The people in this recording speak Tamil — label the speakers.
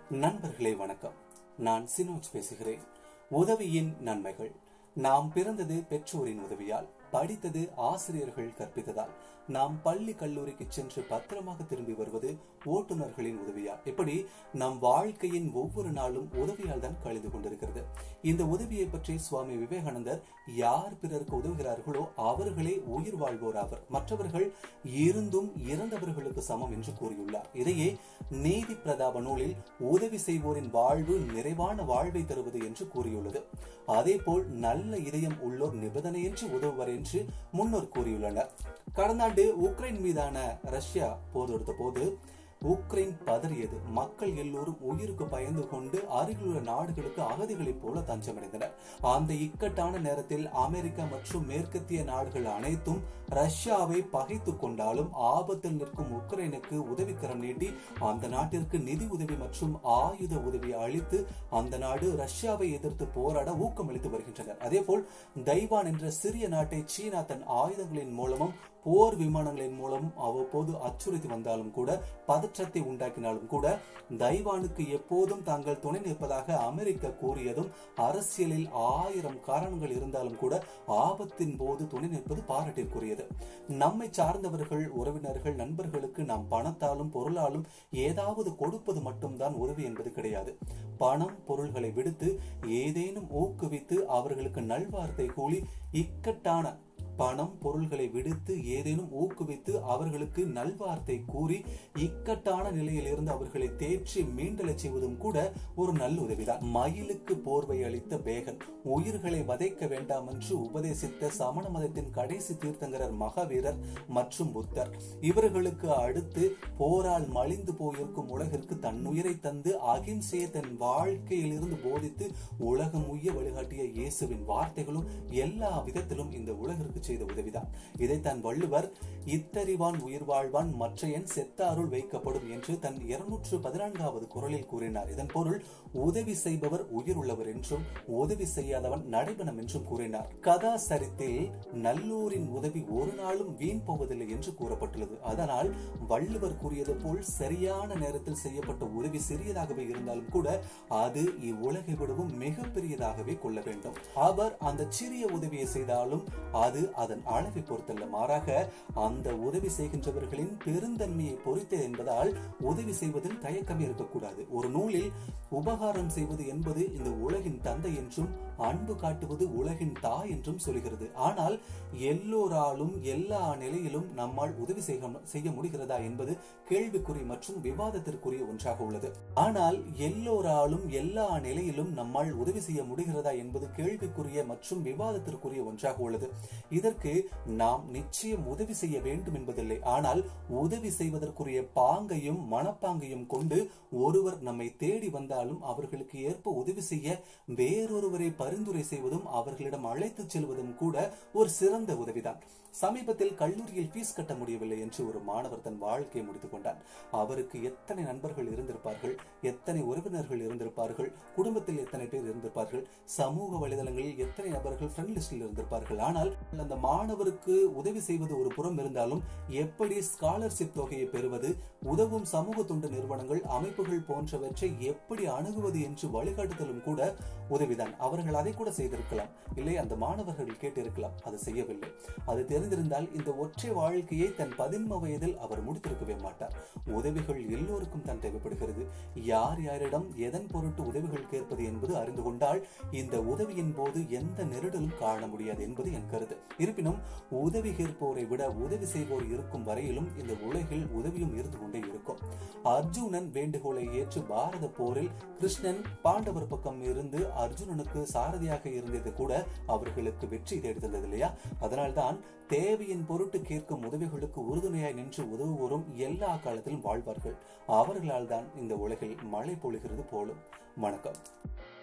Speaker 1: நண்பர்களே வணக்கம். நான் சினோஜ் பேசுகிறேன். உதவியின் நன்மைகள். நாம் பிறந்தது பெற்றோரின் உதவியால், படித்தது ஆசிரியர்கள் கற்பித்ததால், நாம் பள்ளி கல்லூரிக்கு சென்று பத்திரமாக திரும்பி வருவது ஓட்டுநர்களின் உதவியால். இப்படி நம் வாழ்க்கையின் ஒவ்வொரு நாளும் உதவியால் தான் கழிந்து கொண்டிருக்கிறது. இந்த உதவியை பற்றி சுவாமி விவேகானந்தர், யார் பிறருக்கு உதவுகிறார்களோ அவர்களே உயிர் வாழ்வோர் ஆவர், மற்றவர்கள் இருந்தும் இறந்தவர்களுக்கு சமம் என்று கூறியுள்ளார். இதையே நீதி பிரதாப நூலில் உதவி செய்வோரின் வாழ்வு நிறைவான வாழ்வை தருவது என்று கூறியுள்ளது. அதேபோல் நல்ல இதயம் உள்ளோர் நிபந்தனையின்றி உதவுவர் என்று முன்னோர் கூறியுள்ளனர். கடந்த ஆண்டு உக்ரைன் மீதான ரஷ்யா போர் தொடுத்த போது உக்ரைன் பதறியது. மக்கள் எல்லோரும் உயிருக்கு பயந்து கொண்டு அருகிலுள்ள நாடுகளுக்கு அகதிகளைப் போல தஞ்சமடைந்தனர். அந்த இக்கட்டான நேரத்தில் அமெரிக்கா மற்றும் மேற்கத்திய நாடுகள் அனைத்தும் ரஷ்யாவை பகைத்துக் கொண்டாலும் ஆபத்தில் நிற்கும் உக்ரைனுக்கு உதவிக்கரம் நீட்டி அந்த நாட்டிற்கு நிதி உதவி மற்றும் ஆயுத உதவி அளித்து அந்த நாடு ரஷ்யாவை எதிர்த்து போராட ஊக்கமளித்து வருகின்றனர். அதேபோல் தைவான் என்ற சிறிய நாட்டை சீனா தன் ஆயுதங்களின் மூலமும் போர் விமானங்களின் மூலம் அவ்வப்போது அச்சுறுத்தி வந்தாலும் கூட, பதற்றத்தை உண்டாக்கினாலும் கூட, தைவானுக்கு எப்போதும் தாங்கள் துணை நிற்பதாக அமெரிக்கா கூறியதும், அரசியலில் 1000 காரணங்கள் இருந்தாலும் கூட ஆபத்தின் போது துணை நிற்பது பாராட்டிற்குரியது. நம்மை சார்ந்தவர்கள், உறவினர்கள், நண்பர்களுக்கு நாம் பணத்தாலும் பொருளாலும் ஏதாவது கொடுப்பது மட்டும்தான் உதவி என்பது கிடையாது. பணம் பொருள்களை விடுத்து ஏதேனும் ஊக்குவித்து அவர்களுக்கு நல்வார்த்தை கூறி, இக்கட்டான பணம் பொருள்களை விடுத்து ஏதேனும் ஊக்குவித்து அவர்களுக்கு நல்வார்த்தை கூறி இக்கட்டான நிலையில் இருந்து அவர்களை தேற்றி மீண்டெழச் செய்வதும் கூட ஒரு நல்ல உதவிதான். மயிலுக்கு போர்வை அளித்த பேகன், உயிர்களை வதைக்க வேண்டாம் என்று உபதேசித்த சமண மதத்தின் கடைசி தீர்த்தங்கரர் மகாவீரர் மற்றும் புத்தர், இவர்களுக்கு அடுத்து போரால் மலிந்து போயிருக்கும் உலகிற்கு தன்னுயிரை தந்து அகிம்சையை தன் வாழ்க்கையில் இருந்து போதித்து உலகம் உய்ய வழிகாட்டிய இயேசுவின் வார்த்தைகளும் எல்லா விதத்திலும் இந்த உலகிற்கு செய்த உதவிதான். இதைத்தான் வள்ளுவர், இத்தறிவான் உயிர் வாழ்வான் மற்றையன் செத்தாருள் வைக்கப்படும் என்று தன் 214வது குறளில் கூறினார். இதன் பொருள், உதவி செய்பவர் உயிர் உள்ளவர் என்றும் உதவி செய்யாதவன் நடைபெறும் என்றும் கூறினார். கதாசரித்தில் நல்லோரின் உதவி ஒரு நாளும் வீண் போவதில்லை என்று கூறப்பட்டுள்ளது. அதனால் வள்ளுவர் கூறியது போல் சரியான நேரத்தில் செய்யப்பட்ட உதவி சிறியதாகவே இருந்தாலும் கூட அது இவ்வுலகை விடவும் மிக பெரியதாகவே கொள்ள வேண்டும். அவர் அந்த சிறிய உதவியை செய்தாலும் அது அதன் அளவை பொறுத்தல்ல, மாறாக அந்த உதவி செய்கின்றவர்களின் பெருந்தன்மையை பொறுத்தே என்பதால் உதவி செய்வதில் தயக்கமே இருக்கக்கூடாது. ஒரு நூலில் உபகாரம் செய்வது என்பது இந்த உலகின் தந்தை என்றும் அன்பு காட்டுவது உலகின் தாய் என்றும் சொல்கிறது. ஆனால் எல்லோராலும் எல்லா நிலையிலும் நம்மால் உதவி செய்ய முடிகிறதா என்பது கேள்விக்குறி மற்றும் விவாதத்திற்குரிய ஒன்றாக உள்ளது. ஆனால் எல்லோராலும் எல்லா நிலையிலும் நம்மால் உதவி செய்ய முடிகிறதா என்பது கேள்விக்குரிய மற்றும் விவாதத்திற்குரிய ஒன்றாக உள்ளது. இதற்கு நாம் நிச்சயம் உதவி செய்ய வேண்டும் என்பதில்லை. ஆனால் உதவி செய்வதற்குரிய பாங்கையும் மனப்பாங்கையும் கொண்டு ஒருவர் நம்மை தேடி வந்தாலும் அவர்களுக்கு ஏற்ப உதவி செய்ய வேறொருவரை பரிந்துரை செய்வதும் அவர்களிடம் அழைத்து செல்வதும் கூட ஒரு சிறந்த உதவிதான். சமீபத்தில் கல்லூரியில் ஃபீஸ் கட்ட முடியவில்லை என்று ஒரு மாணவர் தன் வாழ்க்கையை முடித்துக் கொண்டார். அவருக்கு எத்தனை நண்பர்கள் இருந்திருப்பார்கள், எத்தனை உறவினர்கள் இருந்திருப்பார்கள், குடும்பத்தில் எத்தனை பேர் இருந்திருப்பார்கள், சமூக வலைதளங்களில் எத்தனை நபர்கள் ஃப்ரெண்ட் லிஸ்டில் இருந்திருப்பார்கள். ஆனால் அந்த மாணவருக்கு உதவி செய்வது ஒரு புறம் இருந்தாலும், எப்படி ஸ்காலர்ஷிப் தொகையை பெறுவது, உதவும் சமூக தொண்டு நிறுவனங்கள், அமைப்புகள் போன்றவற்றை எப்படி அணுகுவது என்று வழிகாட்டுதலும் கூட உதவிதான். அவர்கள் அதை கூட செய்திருக்கலாம், இல்லை அந்த மாணவர்கள் கேட்டிருக்கலாம், அது செய்யவில்லை. அது தெரிந்திருந்தால் இந்த ஒற்றை வாழ்க்கையை தன் 10 வயதில் அவர் முடித்திருக்கவே மாட்டார். உதவிகள் எல்லோருக்கும் தான் தேவைப்படுகிறது. யார் யாரிடம் எதன் பொருட்டு உதவிகள் கேட்பது என்பது அறிந்து கொண்டால் இந்த உதவியின் போது எந்த நெருடலும் காண முடியாது என்பது என் கருத்து. இருப்பினும் உதவி கேட்போரை விட உதவி செய்வோர் இருக்கும் வரையிலும் இந்த உலகில் உதவியும் இருந்து கொண்டே இருக்கும். அர்ஜுனன் வேண்டுகோளை ஏற்று பாரத போரில் கிருஷ்ணன் பாண்டவர் பக்கம் இருந்து அர்ஜுனனுக்கு சாரதியாக இருந்தது கூட அவர்களுக்கு வெற்றி தேடித்தந்தது இல்லையா? அதனால்தான் தேவையின் பொருட்டு கேட்கும் உதவிகளுக்கு உறுதுணையாய் நின்று உதவுவோரும் எல்லா காலத்திலும் வாழ்வார்கள். அவர்களால் தான் இந்த உலகில் மழை பொழிகிறது போலும். வணக்கம்.